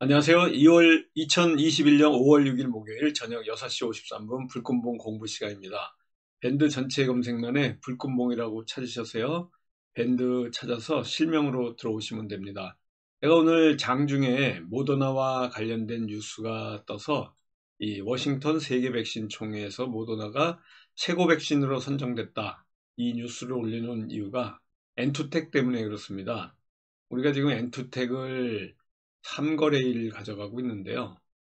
안녕하세요. 2021년 5월 6일 목요일 저녁 6시 53분 불금봉 공부 시간입니다. 밴드 전체 검색란에 불금봉이라고 찾으셔서요. 밴드 찾아서 실명으로 들어오시면 됩니다. 제가 오늘 장중에 모더나와 관련된 뉴스가 떠서 이 워싱턴 세계 백신 총회에서 모더나가 최고 백신으로 선정됐다. 이 뉴스를 올려놓은 이유가 엔투텍 때문에 그렇습니다. 우리가 지금 엔투텍을 3거래일 가져가고 있는데요.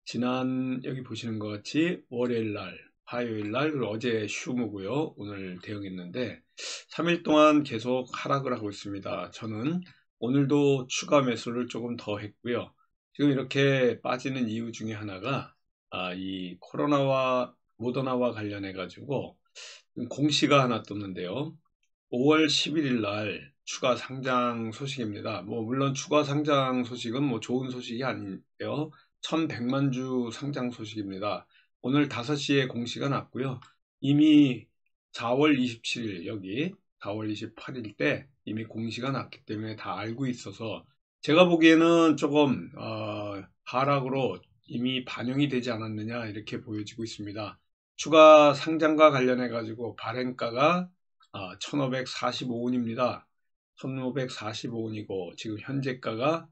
여기 보시는 것 같이 월요일 날, 화요일 날, 그리고 어제 휴무고요. 오늘 대응했는데 3일 동안 계속 하락을 하고 있습니다. 저는 오늘도 추가 매수를 조금 더 했고요. 지금 이렇게 빠지는 이유 중에 하나가 이 코로나와 모더나와 관련해 가지고 공시가 하나 떴는데요. 5월 11일 날 추가 상장 소식입니다. 물론 추가 상장 소식은 좋은 소식이 아닌데요. 1100만 주 상장 소식입니다. 오늘 5시에 공시가 났고요. 이미 4월 27일 여기 4월 28일 때 이미 공시가 났기 때문에 다 알고 있어서 제가 보기에는 조금 하락으로 이미 반영이 되지 않았느냐 이렇게 보여지고 있습니다. 추가 상장과 관련해 가지고 발행가가 1545원입니다. 1545원이고 지금 현재가가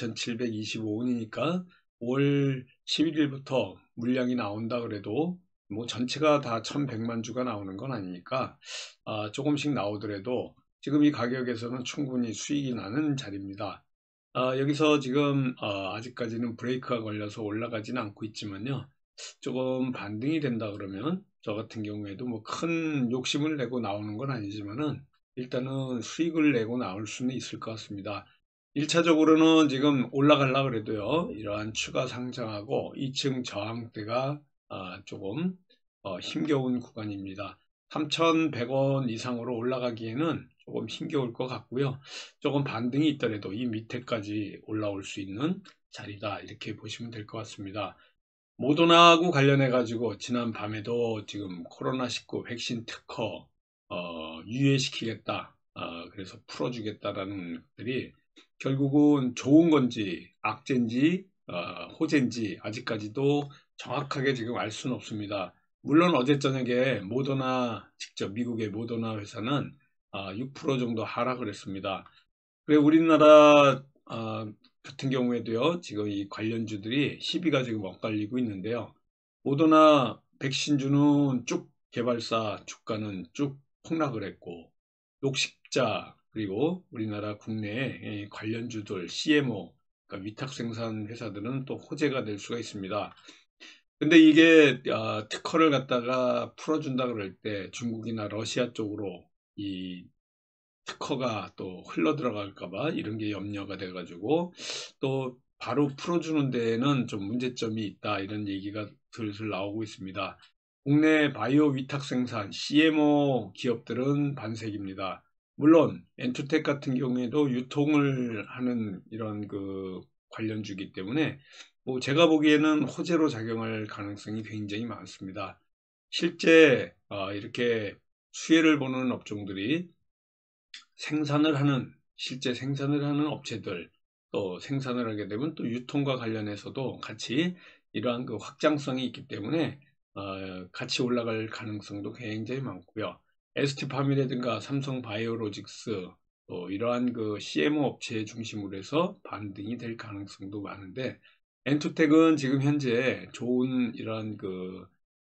2725원이니까 5월 11일부터 물량이 나온다 그래도 전체가 다 1100만 주가 나오는 건 아니니까 조금씩 나오더라도 지금 이 가격에서는 충분히 수익이 나는 자리입니다. 여기서 지금 아직까지는 브레이크가 걸려서 올라가지는 않고 있지만요. 조금 반등이 된다 그러면 저 같은 경우에도 큰 욕심을 내고 나오는 건 아니지만은 일단은 수익을 내고 나올 수는 있을 것 같습니다. 1차적으로는 지금 올라가려고 그래도요. 이러한 추가 상장하고 2층 저항대가 조금 힘겨운 구간입니다. 3,100원 이상으로 올라가기에는 조금 힘겨울 것 같고요. 조금 반등이 있더라도 이 밑에까지 올라올 수 있는 자리다 이렇게 보시면 될 것 같습니다. 모더나하고 관련해 가지고 지난 밤에도 지금 코로나19 백신 특허 유예시키겠다. 그래서 풀어주겠다라는 것들이 결국은 좋은 건지 악재인지 호재인지 아직까지도 정확하게 지금 알 수는 없습니다. 물론 어제 저녁에 모더나 직접 미국의 모더나 회사는 6% 정도 하락을 했습니다. 그래 우리나라 같은 경우에도요, 지금 이 관련주들이 시비가 지금 엇갈리고 있는데요. 모더나 백신주는 쭉 개발사 주가는 쭉 폭락을 했고, 녹십자, 그리고 우리나라 국내의 관련주들, CMO, 그러니까 위탁 생산 회사들은 또 호재가 될 수가 있습니다. 근데 이게 특허를 갖다가 풀어준다 그럴 때 중국이나 러시아 쪽으로 이 특허가 또 흘러 들어갈까봐 이런 게 염려가 돼가지고 또 바로 풀어주는 데에는 좀 문제점이 있다 이런 얘기가 슬슬 나오고 있습니다. 국내 바이오 위탁 생산 CMO 기업들은 반색입니다. 물론 엔투텍 같은 경우에도 유통을 하는 이런 그 관련주기 때문에 제가 보기에는 호재로 작용할 가능성이 굉장히 많습니다. 실제 이렇게 수혜를 보는 업종들이 실제 생산을 하는 업체들, 또 생산을 하게 되면 또 유통과 관련해서도 같이 이러한 그 확장성이 있기 때문에 같이 올라갈 가능성도 굉장히 많고요. ST팜이라든가 삼성바이오로직스 또 이러한 그 CMO 업체 중심으로 해서 반등이 될 가능성도 많은데 엔투텍은 지금 현재 좋은 이러한 그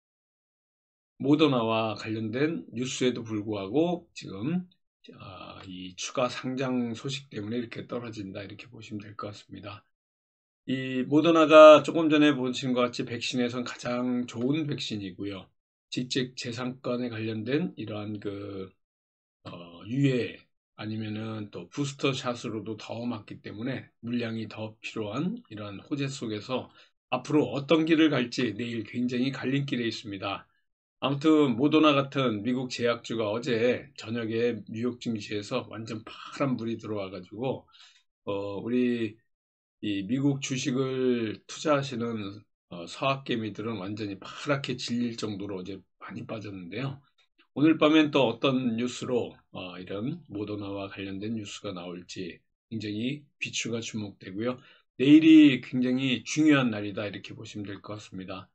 모더나와 관련된 뉴스에도 불구하고 지금 이 추가 상장 소식 때문에 이렇게 떨어진다 이렇게 보시면 될 것 같습니다. 이 모더나가 조금 전에 보신 것 같이 백신에선 가장 좋은 백신이고요. 직책 재산권에 관련된 이러한 그 유예 아니면은 또 부스터 샷으로도 더 맞기 때문에 물량이 더 필요한 이러한 호재 속에서 앞으로 어떤 길을 갈지 내일 굉장히 갈림길에 있습니다. 아무튼 모더나 같은 미국 제약주가 어제 저녁에 뉴욕 증시에서 완전 파란 불이 들어와 가지고 우리 이 미국 주식을 투자하시는 서학개미들은 완전히 파랗게 질릴 정도로 어제 많이 빠졌는데요. 오늘 밤엔 또 어떤 뉴스로 이런 모더나와 관련된 뉴스가 나올지 굉장히 비추가 주목되고요. 내일이 굉장히 중요한 날이다 이렇게 보시면 될 것 같습니다.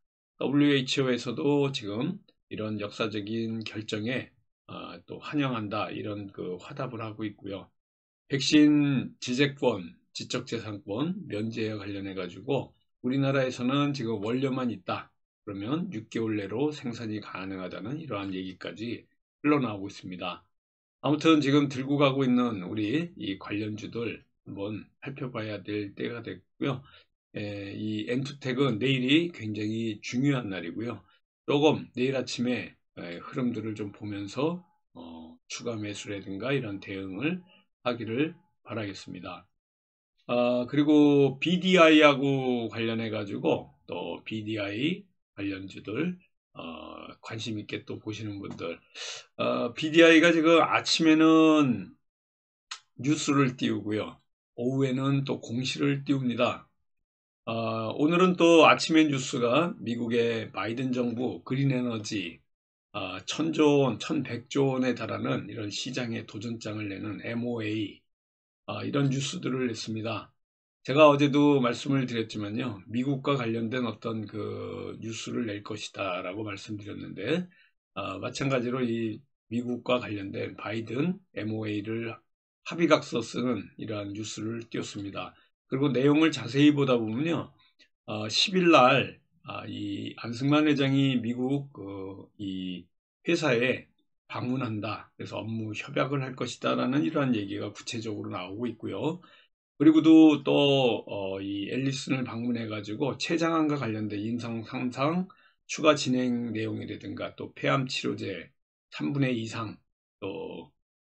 WHO에서도 지금 이런 역사적인 결정에 또 환영한다 이런 그 화답을 하고 있고요. 백신 지재권, 지적재산권 면제와 관련해 가지고 우리나라에서는 지금 원료만 있다. 그러면 6개월 내로 생산이 가능하다는 이러한 얘기까지 흘러나오고 있습니다. 아무튼 지금 들고 가고 있는 우리 이 관련주들 한번 살펴봐야 될 때가 됐고요. 이 엔투텍은 내일이 굉장히 중요한 날이고요. 조금 내일 아침에 흐름들을 좀 보면서 추가 매수라든가 이런 대응을 하기를 바라겠습니다. 그리고 BDI하고 관련해 가지고 또 BDI 관련주들 관심 있게 또 보시는 분들 BDI가 지금 아침에는 뉴스를 띄우고요. 오후에는 또 공시를 띄웁니다. 오늘은 또 아침의 뉴스가 미국의 바이든 정부 그린에너지 1000조 원, 1100조 원에 달하는 이런 시장에 도전장을 내는 MOA 이런 뉴스들을 냈습니다. 제가 어제도 말씀을 드렸지만요. 미국과 관련된 어떤 그 뉴스를 낼 것이다 라고 말씀드렸는데 마찬가지로 이 미국과 관련된 바이든 MOA를 합의각서 쓰는 이러한 뉴스를 띄웠습니다. 그리고 내용을 자세히 보다 보면요. 10일 날 이 안승만 회장이 미국 이 회사에 방문한다. 그래서 업무 협약을 할 것이다 라는 이러한 얘기가 구체적으로 나오고 있고요. 그리고도 또 이 앨리슨을 방문해 가지고 췌장암과 관련된 임상 3상 추가 진행 내용이라든가 또 폐암 치료제 3분의 2 이상 또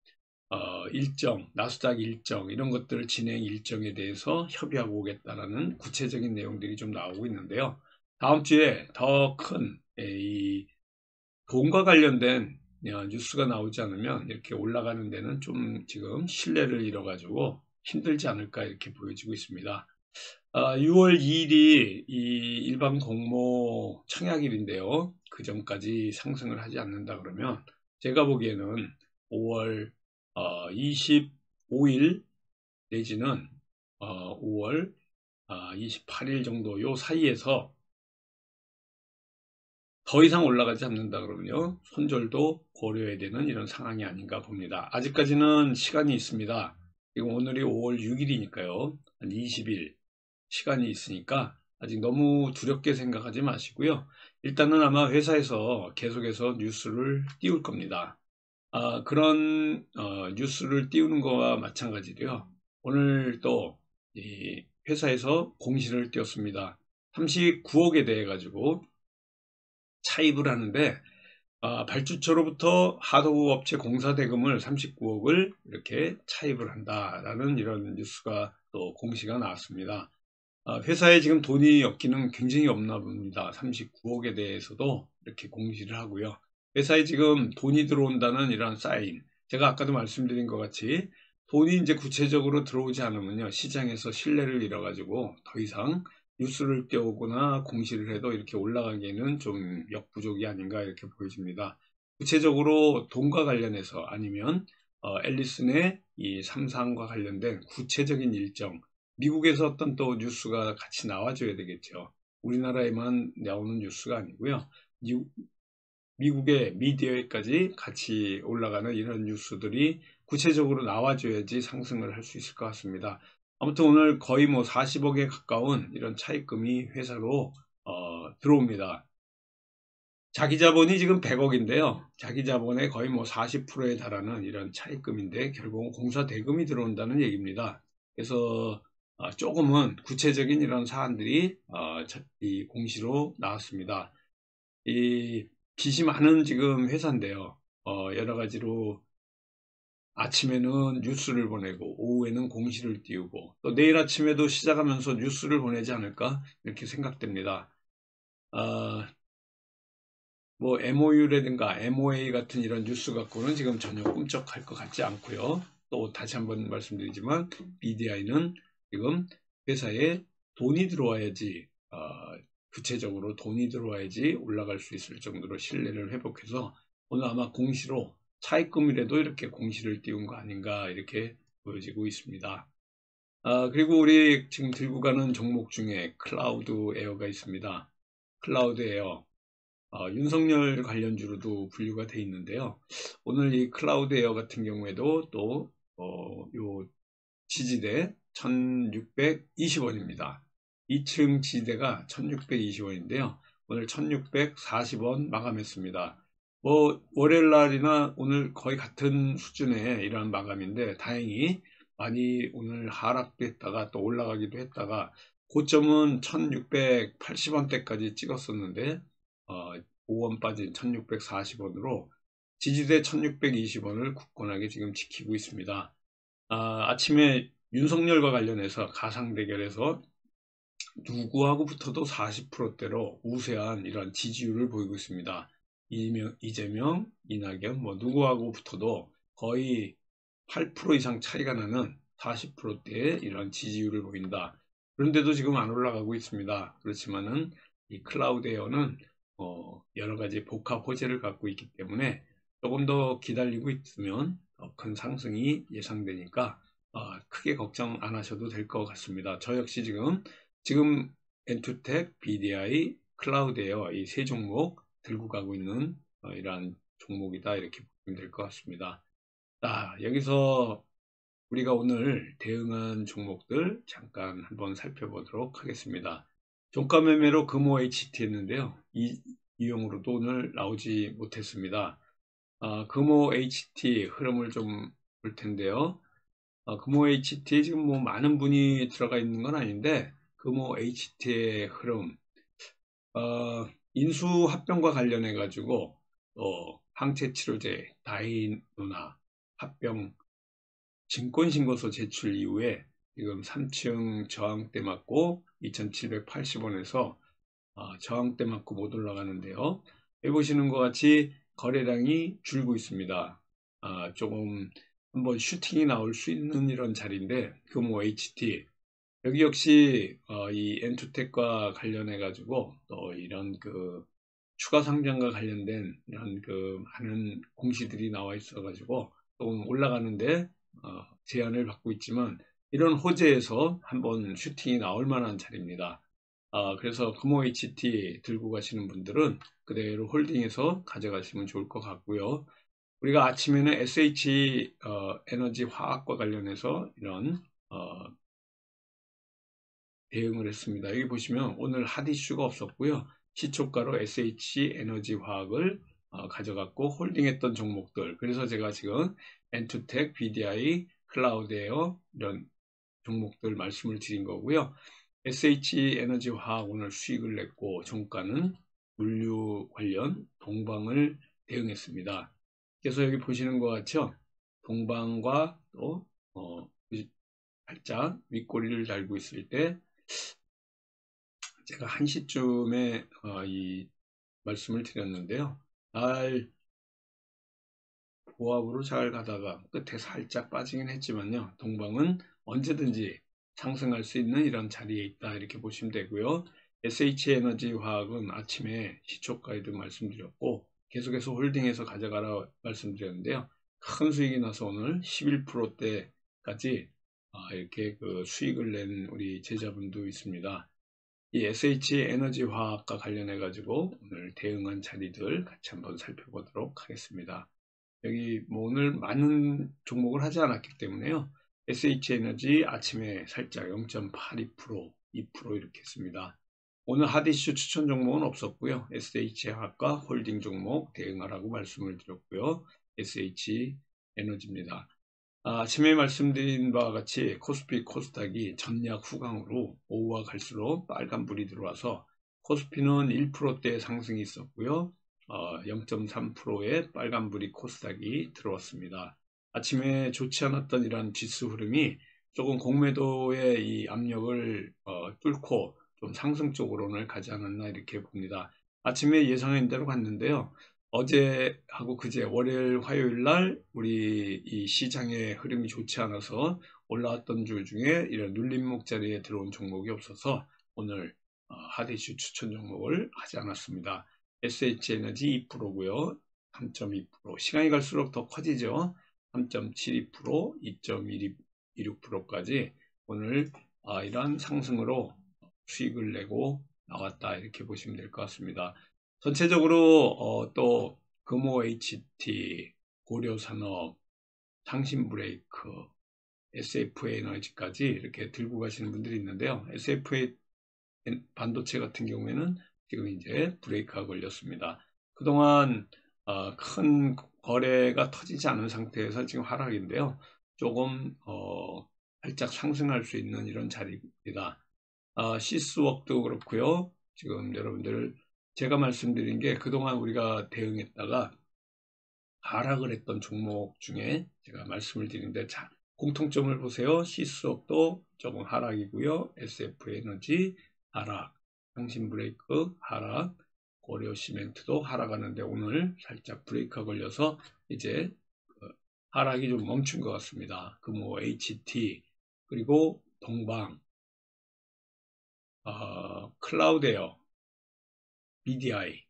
일정, 나스닥 일정 이런 것들 진행 일정에 대해서 협의하고 오겠다라는 구체적인 내용들이 좀 나오고 있는데요. 다음 주에 더 큰 이 돈과 관련된 뉴스가 나오지 않으면 이렇게 올라가는 데는 좀 지금 신뢰를 잃어가지고 힘들지 않을까 이렇게 보여지고 있습니다. 6월 2일이 이 일반 공모 청약일인데요. 그 전까지 상승을 하지 않는다 그러면 제가 보기에는 5월 25일 내지는 5월 28일 정도 요 사이에서 더 이상 올라가지 않는다 그러면요. 손절도 고려해야 되는 이런 상황이 아닌가 봅니다. 아직까지는 시간이 있습니다. 지금 오늘이 5월 6일이니까요. 한 20일 시간이 있으니까 아직 너무 두렵게 생각하지 마시고요. 일단은 아마 회사에서 계속해서 뉴스를 띄울 겁니다. 그런 뉴스를 띄우는 거와 마찬가지로요. 오늘 또 이 회사에서 공시를 띄웠습니다. 39억에 대해 가지고 차입을 하는데 발주처로부터 하도급 업체 공사 대금을 39억을 이렇게 차입을 한다라는 이런 뉴스가 또 공시가 나왔습니다. 회사에 지금 돈이 없기는 굉장히 없나 봅니다. 39억에 대해서도 이렇게 공시를 하고요. 회사에 지금 돈이 들어온다는 이런 사인. 제가 아까도 말씀드린 것 같이 돈이 이제 구체적으로 들어오지 않으면요. 시장에서 신뢰를 잃어가지고 더 이상 뉴스를 띄우거나 공시를 해도 이렇게 올라가기에는 좀 역부족이 아닌가 이렇게 보여집니다. 구체적으로 돈과 관련해서 아니면 앨리슨의 이 3사항과 관련된 구체적인 일정, 미국에서 어떤 또 뉴스가 같이 나와줘야 되겠죠. 우리나라에만 나오는 뉴스가 아니고요. 미국의 미디어에까지 같이 올라가는 이런 뉴스들이 구체적으로 나와줘야지 상승을 할 수 있을 것 같습니다. 아무튼 오늘 거의 뭐 40억에 가까운 이런 차입금이 회사로 들어옵니다. 자기 자본이 지금 100억인데요. 자기 자본의 거의 뭐 40%에 달하는 이런 차입금인데 결국은 공사 대금이 들어온다는 얘기입니다. 그래서 조금은 구체적인 이런 사안들이 이 공시로 나왔습니다. 이 빚이 많은 지금 회사인데요. 여러 가지로 아침에는 뉴스를 보내고 오후에는 공시를 띄우고 또 내일 아침에도 시작하면서 뉴스를 보내지 않을까 이렇게 생각됩니다. 뭐 MOU라든가 MOA 같은 이런 뉴스 갖고는 지금 전혀 꿈쩍할 것 같지 않고요. 또 다시 한번 말씀드리지만 BDI는 지금 회사에 돈이 들어와야지 구체적으로 돈이 들어와야지 올라갈 수 있을 정도로 신뢰를 회복해서 오늘 아마 공시로 차입금이라도 이렇게 공시를 띄운 거 아닌가 이렇게 보여지고 있습니다. 그리고 우리 지금 들고 가는 종목 중에 클라우드 에어가 있습니다. 클라우드 에어. 윤석열 관련주로도 분류가 돼 있는데요. 오늘 이 클라우드 에어 같은 경우에도 또, 요 지지대 1620원입니다. 2층 지지대가 1620원인데요. 오늘 1640원 마감했습니다. 월요일 날이나 오늘 거의 같은 수준의 이러한 마감인데, 다행히 많이 오늘 하락도 했다가 또 올라가기도 했다가, 고점은 1680원대까지 찍었었는데, 5원 빠진 1640원으로 지지대 1620원을 굳건하게 지금 지키고 있습니다. 아침에 윤석열과 관련해서 가상 대결에서 누구하고 붙어도 40%대로 우세한 이런 지지율을 보이고 있습니다. 이재명, 이낙연, 누구하고 붙어도 거의 8% 이상 차이가 나는 40%대의 이런 지지율을 보인다. 그런데도 지금 안 올라가고 있습니다. 그렇지만은 이 클라우드 에어는 여러 가지 복합 호재를 갖고 있기 때문에 조금 더 기다리고 있으면 더 큰 상승이 예상되니까 크게 걱정 안 하셔도 될 것 같습니다. 저 역시 지금 엔투텍, BDI, 클라우드 에어 이 세 종목 들고 가고 있는 이러한 종목이다 이렇게 보시면 될 것 같습니다. 여기서 우리가 오늘 대응한 종목들 잠깐 한번 살펴보도록 하겠습니다. 종가 매매로 금호 HT 했는데요. 이 이용으로도 오늘 나오지 못했습니다. 금호 HT 흐름을 좀 볼 텐데요. 금호 HT 지금 많은 분이 들어가 있는 건 아닌데, 금호 HT의 흐름, 인수 합병과 관련해 가지고 항체 치료제 다이노나 합병 증권신고서 제출 이후에 지금 3층 저항대 맞고 2780원에서 저항대 맞고 못 올라가는데요. 여기 보시는 것 같이 거래량이 줄고 있습니다. 조금 한번 슈팅이 나올 수 있는 이런 자리인데, 금호 HT 여기 역시 이 엔투텍과 관련해 가지고 또 이런 추가 상장과 관련된 이런 많은 공시들이 나와 있어 가지고 조금 올라가는데 제한을 받고 있지만, 이런 호재에서 한번 슈팅이 나올 만한 자리입니다. 그래서 금호 HT 들고 가시는 분들은 그대로 홀딩해서 가져가시면 좋을 것 같고요. 우리가 아침에는 SH 에너지 화학과 관련해서 이런 대응을 했습니다. 여기 보시면 오늘 핫 이슈가 없었고요. 시초가로 SH 에너지 화학을 가져갔고 홀딩했던 종목들. 그래서 제가 지금 엔투텍, BDI, 클라우드에어 이런 종목들 말씀을 드린 거고요. SH 에너지 화학 오늘 수익을 냈고 종가는 물류 관련 동방을 대응했습니다. 그래서 여기 보시는 것 같죠? 동방과 또 살짝 윗꼬리를 달고 있을 때 제가 1시쯤에 이 말씀을 드렸는데요. 날 보합으로 잘 가다가 끝에 살짝 빠지긴 했지만요. 동방은 언제든지 상승할 수 있는 이런 자리에 있다 이렇게 보시면 되고요. SH에너지 화학은 아침에 시초가에도 말씀드렸고 계속해서 홀딩해서 가져가라 말씀드렸는데요. 큰 수익이 나서 오늘 11%대까지 이렇게 수익을 낸 우리 제자분도 있습니다. 이 SH 에너지 화학과 관련해 가지고 오늘 대응한 자리들 같이 한번 살펴보도록 하겠습니다. 여기 오늘 많은 종목을 하지 않았기 때문에요. SH 에너지 아침에 살짝 0.82%, 2% 이렇게 했습니다. 오늘 핫이슈 추천 종목은 없었고요. SH 화학과 홀딩 종목 대응하라고 말씀을 드렸고요. SH 에너지입니다. 아침에 말씀드린 바와 같이 코스피 코스닥이 전략 후강으로 오후가 갈수록 빨간불이 들어와서 코스피는 1%대 상승이 있었고요. 0.3%의 빨간불이 코스닥이 들어왔습니다. 아침에 좋지 않았던 이런 지수 흐름이 조금 공매도의 이 압력을 뚫고 좀 상승 쪽으로 오늘 가지 않았나 이렇게 봅니다. 아침에 예상한 대로 갔는데요. 어제하고 그제 월요일 화요일 날 우리 이 시장의 흐름이 좋지 않아서 올라왔던 주 중에 이런 눌림목 자리에 들어온 종목이 없어서 오늘 핫이슈 추천 종목을 하지 않았습니다. SH에너지 2%고요. 3.2%. 시간이 갈수록 더 커지죠. 3.72%, 2.26%까지 오늘 이러한 상승으로 수익을 내고 나왔다 이렇게 보시면 될 것 같습니다. 전체적으로 또 금호 HT, 고려산업, 상신브레이크, SFA 에너지까지 이렇게 들고 가시는 분들이 있는데요. SFA 반도체 같은 경우에는 지금 이제 브레이크가 걸렸습니다. 그동안 큰 거래가 터지지 않은 상태에서 지금 하락인데요. 조금 살짝 상승할 수 있는 이런 자리입니다. 시스웍도 그렇고요. 지금 여러분들 제가 말씀드린 게 그동안 우리가 대응했다가 하락을 했던 종목 중에 제가 말씀을 드리는데 자, 공통점을 보세요. 시스웍도 조금 하락이고요. SF에너지 하락, 상신브레이크 하락, 고려시멘트도 하락하는데 오늘 살짝 브레이크가 걸려서 이제 하락이 좀 멈춘 것 같습니다. 금호 HT 그리고 동방, 클라우드에어, BDI,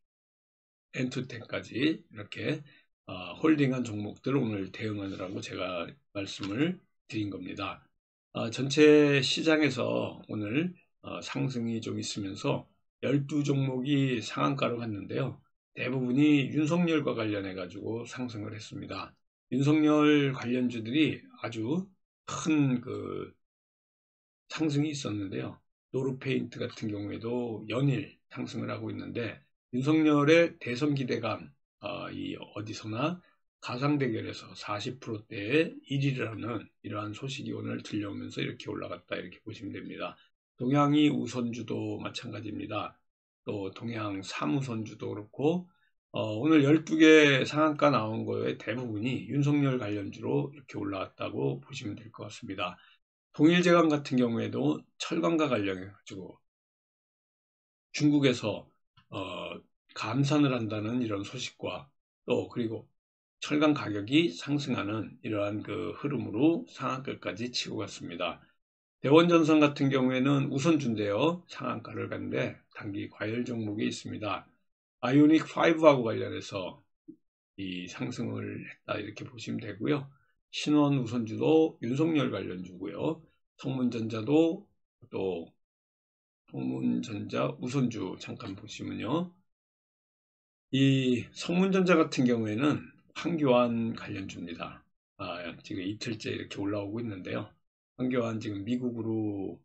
엔투텍까지 이렇게 홀딩한 종목들 오늘 대응하느라고 제가 말씀을 드린 겁니다. 전체 시장에서 오늘 상승이 좀 있으면서 12종목이 상한가로 갔는데요. 대부분이 윤석열과 관련해 가지고 상승을 했습니다. 윤석열 관련주들이 아주 큰 상승이 있었는데요. 노르페인트 같은 경우에도 연일 상승을 하고 있는데 윤석열의 대선 기대감 어디서나 가상대결에서 40%대의 1위를 하는 이러한 소식이 오늘 들려오면서 이렇게 올라갔다 이렇게 보시면 됩니다. 동양이 우선주도 마찬가지입니다. 또 동양 3우선주도 그렇고 오늘 12개 상한가 나온 거에 대부분이 윤석열 관련주로 이렇게 올라왔다고 보시면 될 것 같습니다. 동일제강 같은 경우에도 철강과 관련해 가지고 중국에서 감산을 한다는 이런 소식과 또 그리고 철강 가격이 상승하는 이러한 흐름으로 상한가까지 치고 갔습니다. 대원전선 같은 경우에는 우선주인데요. 상한가를 갔는데 단기 과열 종목이 있습니다. 아이오닉 5하고 관련해서 이 상승을 했다 이렇게 보시면 되고요. 신원 우선주도 윤석열 관련주고요. 성문전자도 또 성문전자 우선주 잠깐 보시면요. 이 성문전자 같은 경우에는 황교안 관련주입니다. 지금 이틀째 이렇게 올라오고 있는데요. 황교안 지금 미국으로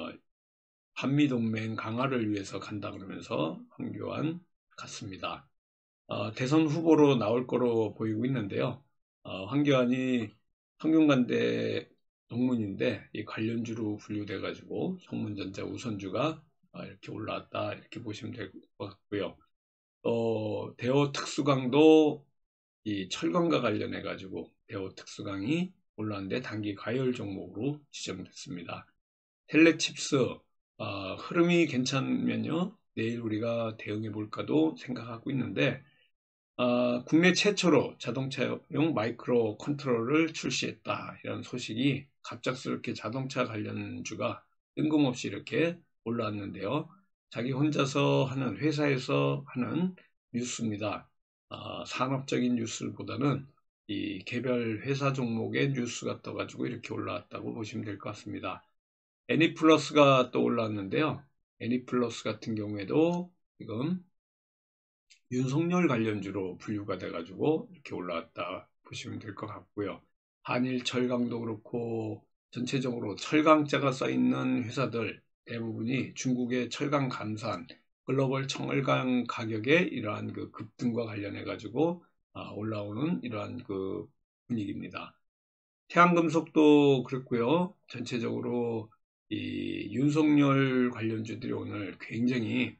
한미동맹 강화를 위해서 간다 그러면서 황교안 갔습니다. 대선 후보로 나올 거로 보이고 있는데요. 황교안이 성균관대 동문인데 이 관련주로 분류돼 가지고 성문전자 우선주가 이렇게 올라왔다 이렇게 보시면 될 것 같고요. 또 대우특수강도 이 철강과 관련해 가지고 대우특수강이 올랐는데 단기 과열 종목으로 지정됐습니다. 텔레칩스 흐름이 괜찮으면요 내일 우리가 대응해 볼까도 생각하고 있는데 국내 최초로 자동차용 마이크로 컨트롤러를 출시했다 이런 소식이 갑작스럽게 자동차 관련주가 뜬금없이 이렇게 올라왔는데요. 자기 혼자서 하는 회사에서 하는 뉴스입니다. 산업적인 뉴스보다는 이 개별 회사 종목의 뉴스가 떠가지고 이렇게 올라왔다고 보시면 될 것 같습니다. 애니플러스가 또 올라왔는데요. 애니플러스 같은 경우에도 지금 윤석열 관련주로 분류가 돼가지고 이렇게 올라왔다 보시면 될 것 같고요. 한일 철강도 그렇고 전체적으로 철강자가 써있는 회사들 대부분이 중국의 철강 감산, 글로벌 철강 가격의 이러한 급등과 관련해 가지고 올라오는 이러한 분위기입니다. 태양금속도 그렇고요. 전체적으로 이 윤석열 관련주들이 오늘 굉장히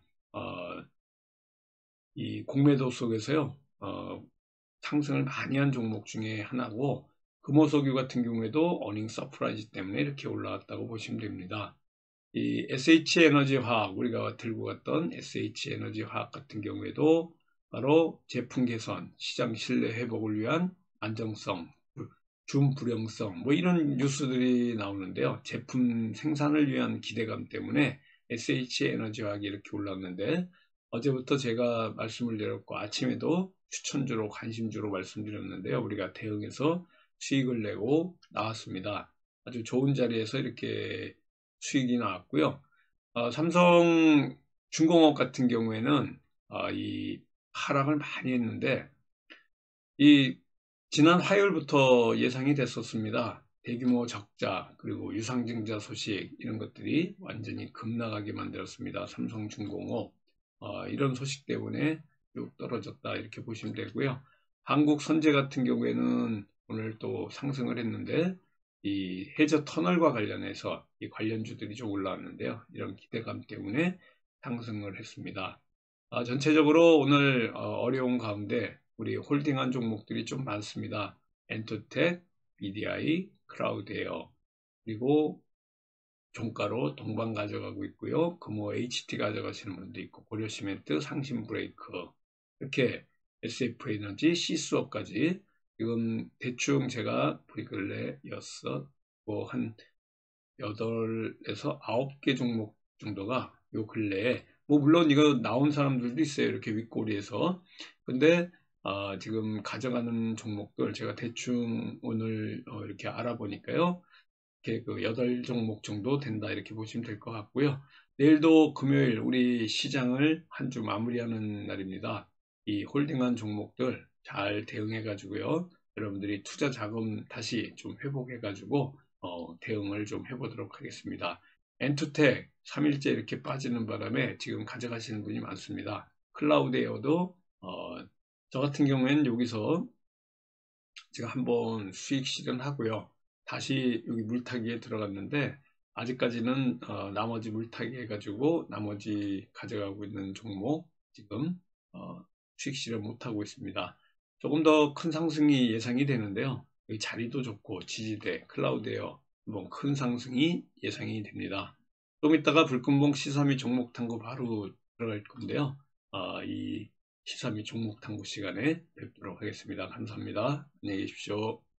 이 공매도 속에서요 상승을 많이 한 종목 중에 하나고 금호석유 같은 경우에도 어닝 서프라이즈 때문에 이렇게 올라왔다고 보시면 됩니다. 이 SH에너지화학 우리가 들고 갔던 SH에너지화학 같은 경우에도 바로 제품 개선, 시장 신뢰 회복을 위한 안정성, 준불형성 뭐 이런 뉴스들이 나오는데요. 제품 생산을 위한 기대감 때문에 SH에너지화학이 이렇게 올랐는데 어제부터 제가 말씀을 드렸고 아침에도 추천주로 관심주로 말씀드렸는데요. 우리가 대응해서 수익을 내고 나왔습니다. 아주 좋은 자리에서 이렇게 수익이 나왔고요. 삼성중공업 같은 경우에는 이 하락을 많이 했는데 이 지난 화요일부터 예상이 됐었습니다. 대규모 적자 그리고 유상증자 소식 이런 것들이 완전히 급락하게 만들었습니다. 삼성중공업 이런 소식 때문에 쭉 떨어졌다 이렇게 보시면 되고요. 한국선제 같은 경우에는 오늘 또 상승을 했는데 이 해저 터널과 관련해서 이 관련주들이 좀 올라왔는데요. 이런 기대감 때문에 상승을 했습니다. 전체적으로 오늘 어려운 가운데 우리 홀딩한 종목들이 좀 많습니다. 엔터텍, BDI, 크라우드에어, 그리고 종가로 동반 가져가고 있고요. 금호 HT 가져가시는 분도 있고, 고려시멘트, 상신브레이크, 이렇게 SF에너지, C수업까지 지금 대충 제가 보기글래 6, 한 8에서 9개 종목 정도가 요 근래에 물론 이거 나온 사람들도 있어요. 이렇게 윗꼬리에서. 근데 지금 가져가는 종목들 제가 대충 오늘 이렇게 알아보니까요. 이렇게 그 8종목 정도 된다 이렇게 보시면 될 것 같고요. 내일도 금요일 우리 시장을 한 주 마무리하는 날입니다. 이 홀딩한 종목들 잘 대응해 가지고요. 여러분들이 투자 자금 다시 좀 회복해 가지고 대응을 좀 해보도록 하겠습니다. 엔투텍 3일째 이렇게 빠지는 바람에 지금 가져가시는 분이 많습니다. 클라우드에어도 저 같은 경우에는 여기서 제가 한번 수익 실현하고요. 다시 여기 물타기에 들어갔는데 아직까지는 나머지 물타기 해가지고 나머지 가져가고 있는 종목 지금 수익 실현 못하고 있습니다. 조금 더 큰 상승이 예상이 되는데요. 여기 자리도 좋고 지지대, 클라우드에어 큰 상승이 예상이 됩니다. 좀 이따가 불금봉 C32 종목 탐구 바로 들어갈 건데요. 이 C32 종목 탐구 시간에 뵙도록 하겠습니다. 감사합니다. 안녕히 계십시오.